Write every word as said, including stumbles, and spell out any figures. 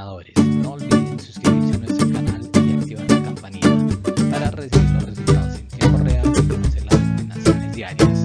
ganadores. No olviden suscribirse a nuestro canal y activar la campanita para recibir los resultados en tiempo real y conocer las recomendaciones diarias.